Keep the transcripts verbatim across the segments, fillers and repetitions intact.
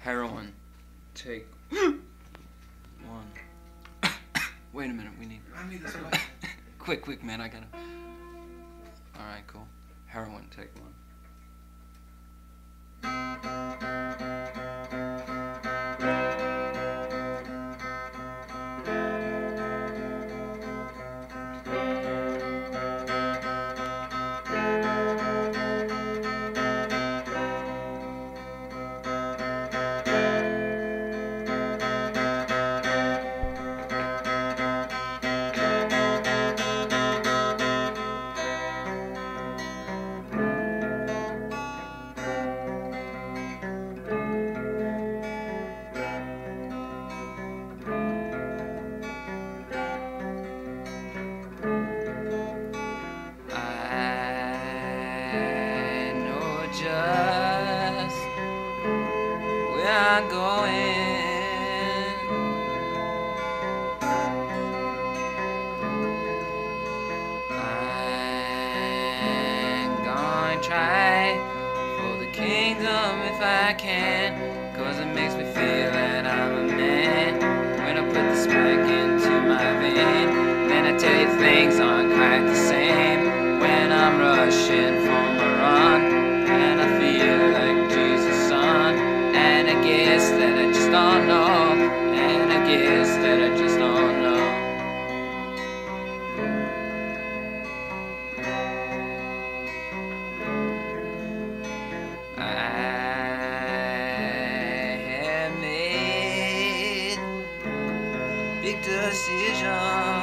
Heroin. Take one. Wait a minute, we need... I need this way. Quick, quick, man, I gotta... Alright, cool. Heroin, take one. Just where I'm going, I'm gonna try for the kingdom if I can, 'cause it makes me feel that I'm a man when I put the smack into my vein. Then I tell you things aren't quite the same when I'm rushing for my run. And I feel like Jesus' son, and I guess that I just don't know, and I guess that I just don't know. I have made a big decision.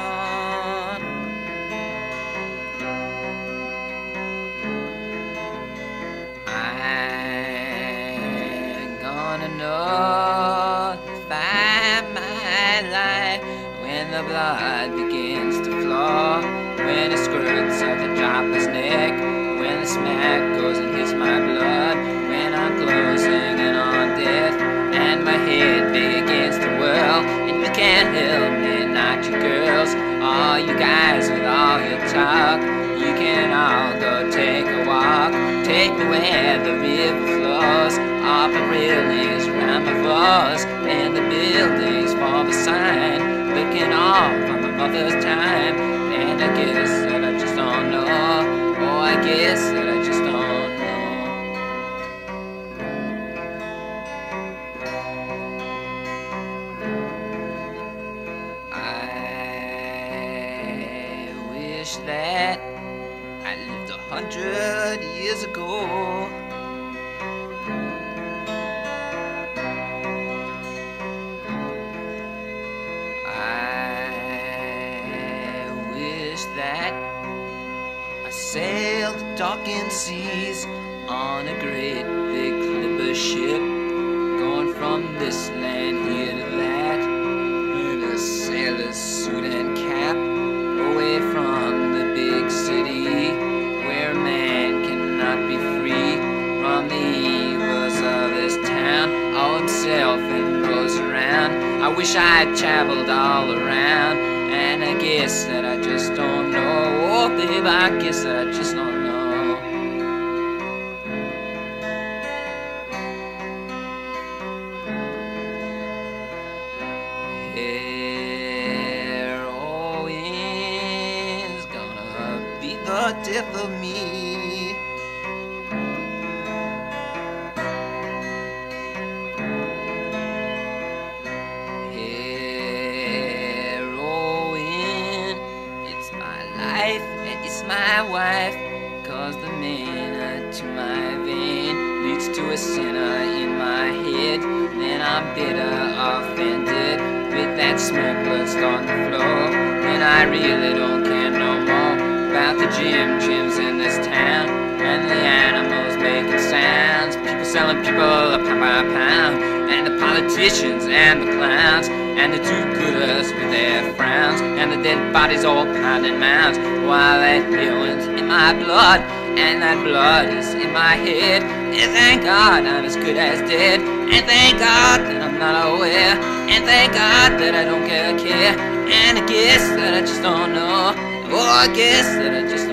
Find my life when the blood begins to flow, when it squirts up the dropper's neck, when the smack goes and hits my blood, when I'm closing in on death and my head begins to whirl, and you can't help me, not you girls, all you guys with all your talk, you can all go take a walk, take me where the river flows, up the railings around my floors, and the buildings for the sign, looking off on my mother's time, and I guess that I just don't know, oh I guess that I just don't know. I wish that I lived a hundred years ago. That I sailed the darkened seas on a great big clipper ship, going from this land here to that, in a sailor's suit and cap, away from the big city, where man cannot be free from the evils of this town, all himself and goes around. I wish I'd traveled all around, and I guess that I just don't know. Oh, babe, I guess that I just don't know. Heroin's gonna be the death of me. It's my wife, 'cause the manna to my vein leads to a sinner in my head. Then I'm bitter, offended, with that smoke blood starting to flow. And I really don't care no more about the gym gyms in this town, and the animals making sounds, people selling people a pound by pound, and the politicians and the clowns, and the do-gooders with their frowns, and the dead bodies all pounding mounds, while that heroin's in my blood, and that blood is in my head. And thank God I'm as good as dead, and thank God that I'm not aware, and thank God that I don't care, care. And I guess that I just don't know, oh I guess that I just